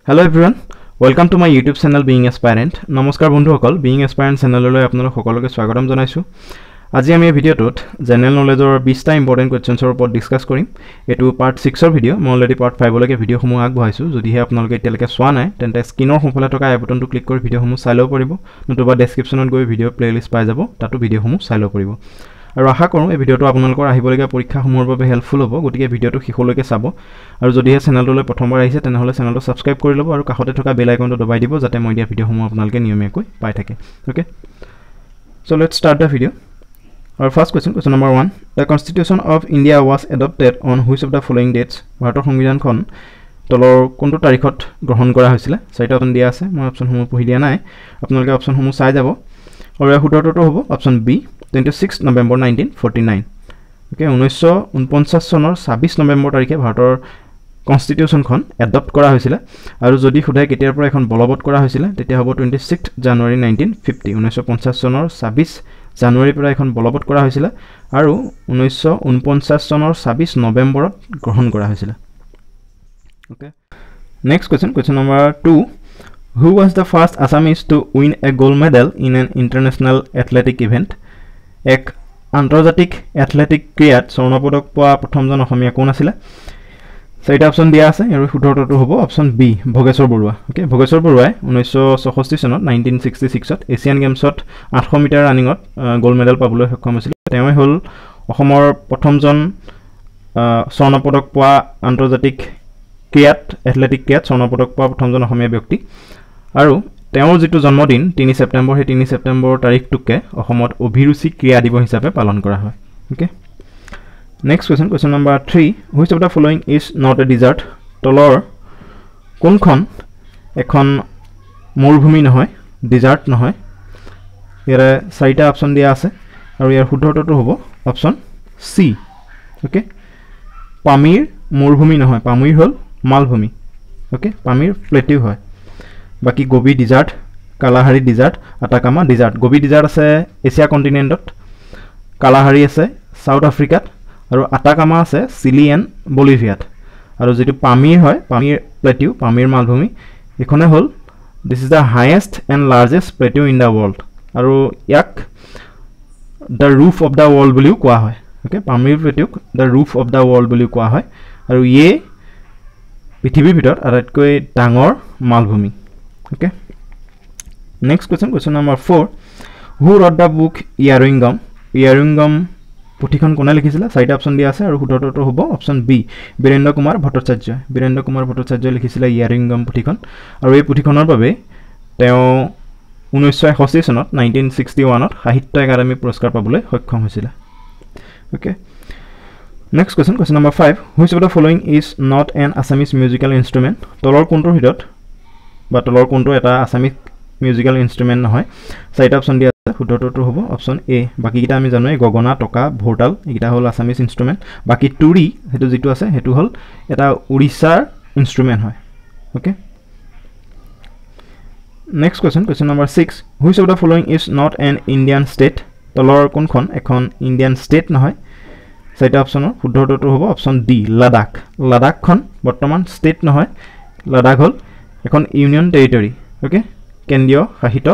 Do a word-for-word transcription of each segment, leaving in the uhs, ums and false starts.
Hello everyone, welcome to my YouTube channel Being Aspirant. Namaskar বন্ধুসকল, Being Aspirant চেনেললৈ আপোনালোক সকলোকে স্বাগতম জনাইছো। আজি আমি এই ভিডিওটোত জেনাৰেল নলেজৰ বিশটা ইম্পৰ্টেন্ট কোৱেশ্চনছৰ ওপৰত ডিসকাস কৰিম। এটো পাৰ্ট six ৰ ভিডিও, মই অলৰেডি পাৰ্ট five লৈকে ভিডিওসমূহ আগবঢ়াইছো। যদিহে আপোনালোকে এতিয়ালৈকে চোৱা নাই, তেন্তে স্ক্ৰিনৰ সোঁফালে থকা আই বাটনটো ক্লিক কৰি ভিডিওসমূহ চাই ল'ব পাৰিব। নতুবা ডেসক্ৰিপচনত গৈ ভিডিও প্লেলিষ্ট পাই যাব, তাতো ভিডিওসমূহ চাই ল'ব পাৰিব। আৰু আশা কৰোঁ এই ভিডিওটো আপোনালোকৰ আহিবলগীয়া পৰীক্ষাসমূহৰ বাবে হেল্পফুল হ'ব, গতিকে ভিডিওটো শেষলৈকে চাব। আৰু যদিহে চেনেলটোলৈ প্ৰথমবাৰ আহিছে তেনেহ'লে চেনেলটো সাবস্ক্ৰাইব কৰি ল'ব আৰু কাষতে থকা বেল আইকনটো দবাই দিব যাতে মই দিয়া ভিডিওসমূহ আপোনালোকে নিয়মীয়াকৈ পাই থাকে। Okay, so let's start the video. Our first question, question number one. The Constitution of India was adopted on which of the following dates? ভাৰতৰ সংবিধানখন তলৰ কোনটো তাৰিখত গ্ৰহণ কৰা হৈছিল? চাৰিটা অপচন দিয়া আছে, মই অপচনসমূহ পঢ়ি দিয়া নাই, আপোনালোকে অপচনসমূহ চাই যাব। আৰু ইয়াৰ উত্তৰটো হ'ব option B, twenty-six November nineteen forty-nine. Okay, ঊনৈছশ ঊনপঞ্চাছ চনৰ ছাব্বিছ নৱেম্বৰ তাৰিখে ভাৰতৰ কনষ্টিটিউশ্যনখন এডপ্ট কৰা হৈছিল। আৰু যদি সোধাই কেতিয়াৰ পৰা এখন বলবৎ কৰা হৈছিল তেতিয়া হ'ব twenty-six January nineteen fifty. ঊনৈছশ পঞ্চাছ চনৰ ছাব্বিছ জানুৱাৰীৰ পৰা এখন বলবৎ কৰা হৈছিল আৰু ঊনৈছশ ঊনপঞ্চাছ চনৰ ছাব্বিছ নৱেম্বৰত গ্ৰহণ কৰা হৈছিল। Okay, next question, question number two. Who was the first Assamese to win a gold medal in an international athletic event? এক আন্তৰ্জাতিক এথলেটিক ক্ৰীড়াত স্বৰ্ণ পদক পোৱা প্ৰথমজন অসমীয়া কোন আছিল? চাৰিটা অপচন দিয়া আছে আৰু উত্তৰটো হ'ব option B, Bhogeswar Barua. Okay, Bhogeswar বৰুৱাই ঊনৈছশ ছয়ষষ্ঠি চনত নাইনটিন ছিক্সটি ছিক্সত এছিয়ান গেমছত আঠশ মিটাৰ ৰানিঙত গোল্ড মেডেল পাবলৈ সক্ষম হৈছিল। তেওঁ হ'ল অসমৰ প্ৰথমজন স্বৰ্ণ পদক পোৱা আন্তৰ্জাতিক ক্ৰীড়াত এথলেটিক ক্ৰীড়াত স্বৰ্ণ পদক পোৱা প্ৰথমজন অসমীয়া ব্যক্তি। আৰু তেওঁৰ যিটো জন্মদিন তিনি ছেপ্টেম্বৰ, সেই তিনি ছেপ্টেম্বৰ তাৰিখটোকে অসমত অভিৰুচি ক্ৰীড়া দিৱস হিচাপে পালন কৰা হয়। Okay, next question, question number three. Which of the following is not a desert? তলৰ কোনখন এখন মৰুভূমি নহয়, ডিজাৰ্ট নহয়? ইয়াৰে চাৰিটা অপচন দিয়া আছে আৰু ইয়াৰ শুদ্ধটো হ'ব অপচন চি। ওকে, পামিৰ মৰুভূমি নহয়, পামিৰ হ'ল মালভূমি। ওকে, পামিৰ প্লেটিউ হয়। বাকি Gobi desert, Kalahari desert, Atacama desert. Gobi desert আছে এছিয়া কণ্টিনেণ্টত, কালাহাৰী আছে সাউথ আফ্ৰিকাত আৰু আটাকামা আছে চিলি এণ্ড বলিভিয়াত। আৰু যিটো পামিৰ হয়, পামিৰ প্লেটিউ, পামিৰ মালভূমি, এইখনে হ'ল this is the highest and largest plateau in the world আৰু ইয়াক the roof of the world বুলিও কোৱা হয়। ওকে, পামিৰ প্লেটিউক the roof of the world বুলিও কোৱা হয় আৰু ইয়ে পৃথিৱীৰ ভিতৰত আটাইতকৈ ডাঙৰ মালভূমি। Okay, next question, question number four. Who wrote the book Iyaruingam? Iyaruingam পুথিখন কোনে লিখিছিলে? চাৰিটা অপচন দিয়া আছে আৰু শুদ্ধটো হ'ব অপচন বি, বীৰেন্দ্ৰ কুমাৰ ভট্টাচাৰ্যই। বীৰেন্দ্ৰ কুমাৰ ভট্টাচাৰ্যই লিখিছিলে ইয়াৰিংগম পুথিখন আৰু এই পুথিখনৰ বাবে তেওঁ ঊনৈছশ এষষ্ঠি চনত নাইনটিন ছিক্সটি ওৱানত সাহিত্য একাডেমী পুৰস্কাৰ পাবলৈ সক্ষম হৈছিলে। Okay, next question, question number five. Which of the following is not an Assamese musical instrument? তলৰ কোনটোৰ ভিতৰত বা তলৰ কোনটো এটা আছামিজ মিউজিকেল ইনষ্ট্ৰুমেণ্ট নহয়? চাৰিটা অপচন দিয়া আছে, শুদ্ধটো হ'ব অপচন এ। বাকীকেইটা আমি জানোৱেই, গগনা, টকা, ভোৰতাল, এইকেইটা হ'ল আছামিজ ইনষ্ট্ৰুমেণ্ট। বাকী টুৰি, সেইটো যিটো আছে সেইটো হ'ল এটা উৰিষ্যাৰ ইনষ্ট্ৰুমেণ্ট হয়। Okay, next question, question number six. Which of the following is not an Indian state? তলৰ কোনখন এখন ইণ্ডিয়ান ষ্টেট নহয়? চাৰিটা অপচনৰ শুদ্ধটো হ'ব অপচন ডি, লাডাখ। লাডাখখন বৰ্তমান ষ্টেট নহয়, লাডাখ হ'ল এখন ইউনিয়ন টেৰিটৰী। ওকে, কেন্দ্ৰীয় শাসিত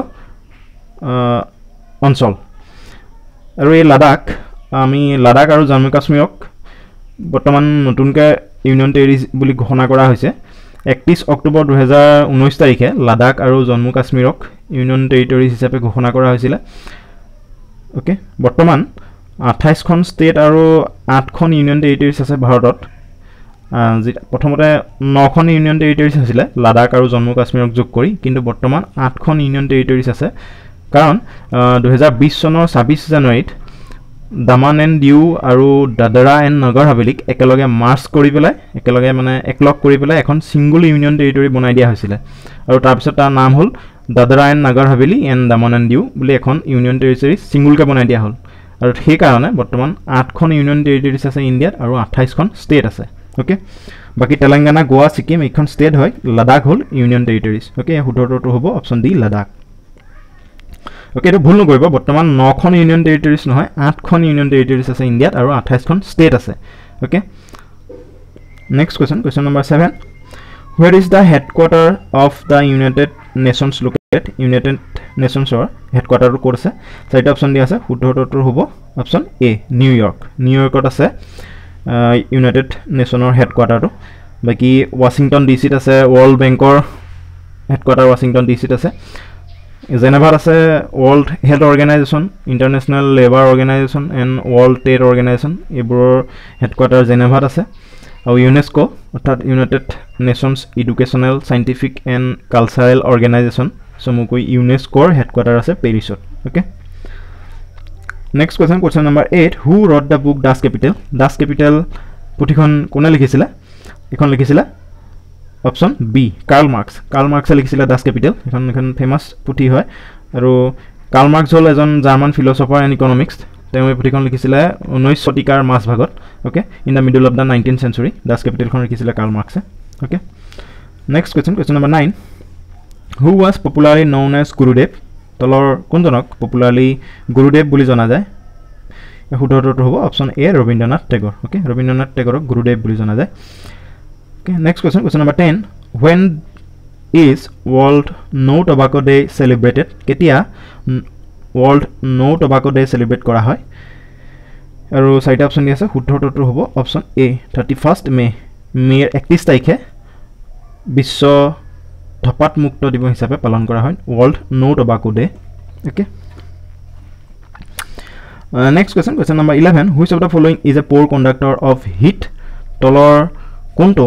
অঞ্চল। আৰু এই লাডাখ, আমি লাডাখ আৰু জম্মু কাশ্মীৰক বৰ্তমান নতুনকৈ ইউনিয়ন টেৰিটৰী বুলি ঘোষণা কৰা হৈছে। একত্ৰিছ অক্টোবৰ দুহেজাৰ ঊনৈছ তাৰিখে লাডাখ আৰু জম্মু কাশ্মীৰক ইউনিয়ন টেৰিটৰী হিচাপে ঘোষণা কৰা হৈছিলে। ওকে, বৰ্তমান আঠাইছখন ষ্টেট আৰু আঠখন ইউনিয়ন টেৰিটৰিজ আছে ভাৰতত। যি প্ৰথমতে নখন ইউনিয়ন টেৰিটৰিজ আছিলে লাডাখ আৰু জম্মু কাশ্মীৰক যোগ কৰি, কিন্তু বৰ্তমান আঠখন ইউনিয়ন টেৰিটৰিজ আছে। কাৰণ দুহেজাৰ বিছ চনৰ ছাব্বিছ জানুৱাৰীত দামান এণ্ড ডিউ আৰু দাদৰা এণ্ড নগৰ হাভেলীক একেলগে মাৰ্চ কৰি পেলাই, একেলগে মানে একলগ কৰি পেলাই এখন ছিংগুল ইউনিয়ন টেৰিটৰী বনাই দিয়া হৈছিলে। আৰু তাৰপিছত তাৰ নাম হ'ল Dadra and Nagar Haveli and Daman and Diu বুলি এখন ইউনিয়ন টেৰিটৰী ছিংগুলকৈ বনাই দিয়া হ'ল। আৰু সেইকাৰণে বৰ্তমান আঠখন ইউনিয়ন টেৰিটৰিজ আছে ইণ্ডিয়াত আৰু আঠাইছখন ষ্টেট আছে। ওকে, বাকী তেলেংগানা, গোৱা, ছিকিম এইখন ষ্টেট হয়, লাডাখ হ'ল ইউনিয়ন টেৰিটৰিজ। ওকে, শুদ্ধটো হ'ব অপচন ডি, লাডাখ। ওকে, এইটো ভুল নকৰিব, বৰ্তমান নখন ইউনিয়ন টেৰিটৰিজ নহয়, আঠখন ইউনিয়ন টেৰিটৰিজ আছে ইণ্ডিয়াত আৰু আঠাইছখন ষ্টেট আছে। Okay, next question, question number seven. Where is the headquarter of the United Nations located? United Nations or headquarter ক'ত আছে চাৰিটা অপচন দিয়া আছে শুদ্ধটো হ'ব option A New York New ইয়ৰ্কত আছে ইউনাইটেড নেশ্যনৰ হেডকোৱাৰ্টাৰটো বাকি ওয়াশিংটন ডিসিত আছে ওয়ার্ল্ড বেংকৰ হেডকোৱাৰ্টাৰ ওয়াশিংটন ডিসিত আছে জেনেভাত আছে World Health Organization International Labour Organization and World Trade Organization এইবোৰৰ হেডকোৱাৰ্টাৰ জেনেভাত আছে আৰু ইউনেস্কো অৰ্থাৎ United Nations Educational Scientific and Cultural Organization চমুকৈ ইউনেস্কোৰ হেডকোৱাৰ্টাৰ আছে পেৰিছত okay next question question number eight who wrote the book Das Kapital Das Kapital পুথিখন কোনে লিখিছিলে এখন লিখিছিলে option B Karl Marx Karl মাৰ্কসে লিখিছিলে ডাছ কেপিটেল এখন এখন ফেমাস পুথি হয় আৰু কাৰ্ল মাৰ্কস হ'ল এজন জাৰ্মান ফিলচফাৰ এণ্ড ইকনমিক্স তেওঁ এই পুথিখন লিখিছিলে ঊনৈশ শতিকাৰ মাজ ভাগত okay in the middle of the nineteen century Das কেপিটেলখন লিখিছিলে কাৰ্ল মাৰ্কসে okay next question question number nine who was popularly known as Gurudev তলৰ কোনজনক পপুলাৰলি গুৰুদেৱ বুলি জনা যায় শুদ্ধটো হ'ব option A Rabindranath Tagore okay Rabindranath টেগৰক গুৰুদেৱ বুলি জনা যায় okay next question question number ten when is world no tobacco day celebrated কেতিয়া world no tobacco day celebrate কৰা হয় আৰু চাৰিটা অপচন দি আছে শুদ্ধটো হ'ব অপচন এ thirty-first মে মেৰ একত্ৰিশ তাৰিখে বিশ্ব ধপাত মুক্ত দিৱস হিচাপে পালন কৰা হয় World No Tobacco Day okay next question question number eleven which of the following is a poor conductor of hit তলৰ কোনটো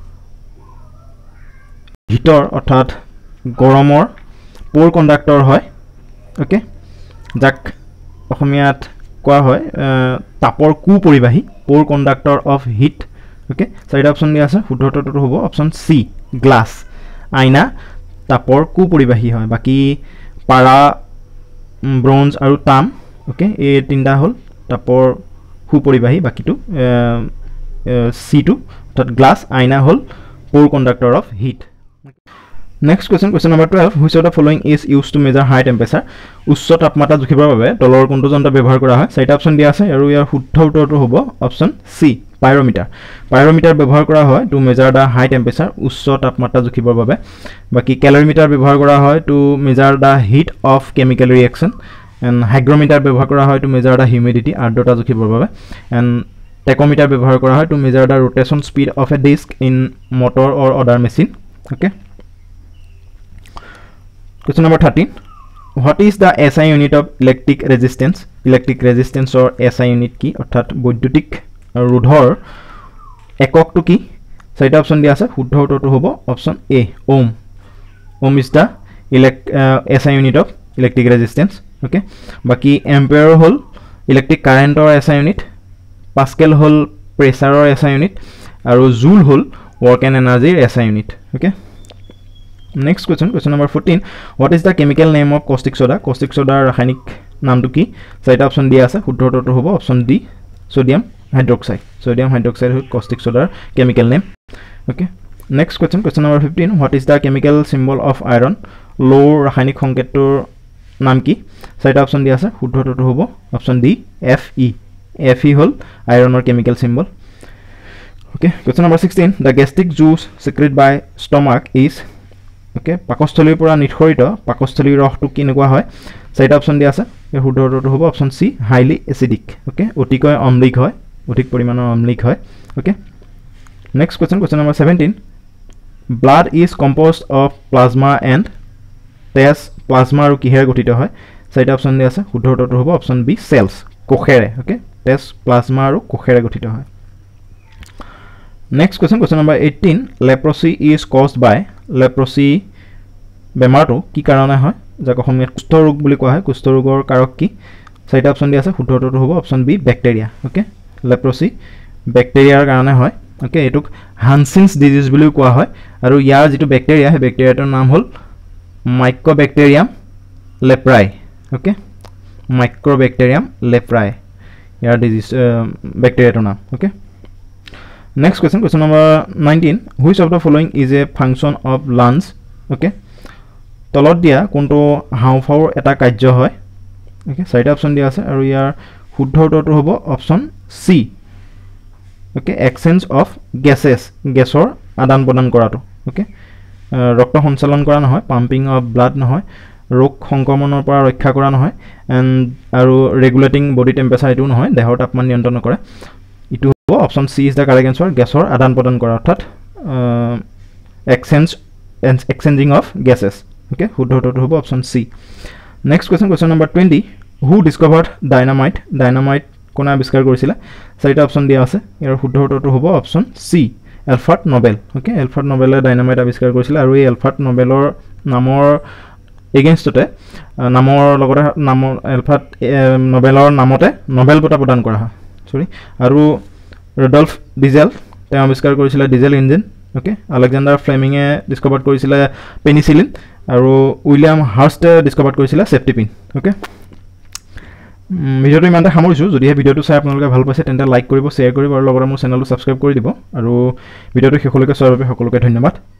হিটৰ অৰ্থাৎ গৰমৰ পোৰ কণ্ডাক্টৰ হয় ওকে যাক অসমীয়াত কোৱা হয় তাপৰ কু পৰিবাহী poor conductor of heat okay চাৰিটা অপচন দিয়া আছে শুদ্ধটো হ'ব অপচন সি গ্লাছ আইনা তাপৰ কু পৰিবাহী হয় বাকি পাৰা ব্ৰঞ্জ আৰু তাম ওকে এই তিনটা হল তাপৰ কু পৰিবাহী বাকিটো সি টু অৰ্থাৎ গ্লাছ আইনা হল poor conductor of heat next question question number twelve which of the following is used to measure high temperature উচ্চ তাপমাত্ৰা জুখিবৰ বাবে তলৰ কোনটো যন্ত্ৰ ব্যৱহাৰ কৰা হয় চাৰিটা অপচন দিয়া আছে আৰু ইয়াৰ শুদ্ধ উত্তৰটো হ'ব অপচন সি পাইৰোমিটাৰ পাইৰোমিটাৰ ব্যৱহাৰ কৰা হয় to measure the high temperature উচ্চ তাপমাত্ৰা জুখিবৰ বাবে বাকি ক্যালৰিমিটাৰ ব্যৱহাৰ কৰা হয় to measure the heat of chemical reaction and hygrometer ব্যৱহাৰ কৰা হয় টু মেজাৰ দ্য হিউমিডিটি আৰ্দ্ৰতা জুখিবৰ বাবে এণ্ড টেকোমিটাৰ ব্যৱহাৰ কৰা হয় to measure the rotation speed of a disc in motor or other machine okay Question number thirteen what is the S I unit of electric resistance electric resistance or S I unit কি অর্থাৎ বৈদ্যুতিক ৰোধৰ এককটো কি চাৰিটা option দিয়া আছে শুদ্ধ উত্তৰটো হ'ব option A ohm ohm is the S I unit of electric resistance okay বাকি এম্পিয়াৰ হল ইলেক্ট্ৰিক কাৰেন্টৰ S I unit পাস্কেল হল প্ৰেসাৰৰ S I unit আৰু জুল হল work and energy S I unit okay Next question, question number fourteen. What is the chemical name of caustic soda? Caustic soda রাসায়নিক নামটো কি? চাৰিটা option দিয়া আছে শুদ্ধটো হ'ব option D sodium hydroxide sodium hydroxide হল caustic soda chemical name. Okay. Next question, question number fifteen. What is the chemical symbol of iron? Low রাসায়নিক সংকেতটোৰ নাম কি? চাৰিটা অপচন দিয়া আছে শুদ্ধটো হ'ব অপচন ডি Fe. Fe হল আইৰণৰ chemical symbol. Okay. Question number sixteen. The gastric juice secreted by stomach is okay পাকস্থলীৰ পৰা নিৰ্গত পাকস্থলীৰ ৰসটো কিনেকুৱা হয় চাৰিটা অপচন দিয়া আছে এই শুদ্ধটো হ'ব option C highly acidic okay অতিকৈ অম্লিক হয় অধিক পৰিমাণৰ অম্লিক হয় okay next question question number seventeen blood is composed of plasma and তেজ প্লাজমা আৰু কিহেৰে গঠিত হয় চাৰিটা অপচন দিয়া আছে শুদ্ধটো হ'ব অপচন বি সেলস কোষেৰে ওকে তেজ প্লাজমা আৰু কোষেৰে গঠিত হয় next question question number eighteen leprosy is caused by leprosy বেমাৰটো কি কাৰণে হয় যাক অসমীয়াত কুষ্ঠ ৰোগ বুলি কোৱা হয় কুষ্ঠ ৰোগৰ কাৰক কি চাৰিটা অপচন দিয়া আছে শুদ্ধটো হ'ব option B bacteria okay leprosy ব্যাকটেৰিয়াৰ কাৰণে হয় ওকে এটুক হানসিনছ ডিজিজ বুলি কোৱা হয় আৰু ইয়াৰ যেটো ব্যাকটেৰিয়া হে ব্যাকটেৰিয়াটোৰ নাম হ'ল মাইক্ৰোব্যাকটেৰিয়াম লেপ্ৰাই ওকে মাইক্ৰোব্যাকটেৰিয়াম লেপ্ৰাই ইয়াৰ ডিজিজ ব্যাকটেৰিয়াটোৰ নাম okay Next question, question number nineteen. Which of the following is a function of lungs? Okay. তলত দিয়া কোনটো হাওঁফাওৰ এটা কাৰ্য হয় ওকে চাৰিটা অপচন দিয়া আছে আৰু ইয়াৰ শুদ্ধ উত্তৰটো হ'ব option C okay exchange of gases গ্যাসৰ আদান প্ৰদান কৰাটো ওকে ৰক্ত সঞ্চালন কৰা নহয় পাম্পিং অফ ব্লাড নহয় ৰোগ সংক্ৰমণৰ পৰা ৰক্ষা কৰা নহয় এণ্ড আৰু ৰেগুলেটিং বডি টেম্পাৰেচাৰ এইটো নহয় দেহৰ তাপমান নিয়ন্ত্ৰণ কৰে ইটো হ'ব option C is the correct answer গেছৰ আদান প্ৰদান কৰা অৰ্থাৎ exchange exchanging of gases okay শুদ্ধ উত্তৰটো হ'ব option C next question question number twenty who discovered dynamite dynamite কোনে আৱিষ্কাৰ কৰিছিলে চাৰিটা অপশ্যন দিয়া আছে ইয়াৰ শুদ্ধ উত্তৰটো হ'ব option C Alfred Nobel okay Alfred নবেলে ডাইনামাইট আৱিষ্কাৰ কৰিছিলে আৰু এই এলফাৰ্ড নবেলৰ নামৰ এগেইনষ্টতে নামৰ লগতে নামৰ এলফাৰ্ড নবেলৰ নামতে নবেল বঁটা প্ৰদান কৰা হয় সৰি আৰু ৰডল্ফ ডিজেল তেওঁ আৱিষ্কাৰ কৰিছিলে ডিজেল ইঞ্জিন ওকে আলেকজাণ্ডাৰ ফ্লেমিঙে ডিস্কভাৰ কৰিছিলে পেনিচিলিন আৰু উইলিয়াম হাৰ্ষ্টে ডিস্কভাৰ কৰিছিলে সেফটি পিন ওকে ভিডিওটো ইমানতে সামৰিছোঁ যদিহে ভিডিওটো চাই আপোনালোকে ভাল পাইছে তেন্তে লাইক কৰিব শ্বেয়াৰ কৰিব আৰু লগতে মোৰ চেনেলটো ছাবস্ক্ৰাইব কৰি দিব আৰু ভিডিওটো শেষলৈকে চোৱাৰ বাবে সকলোকে ধন্যবাদ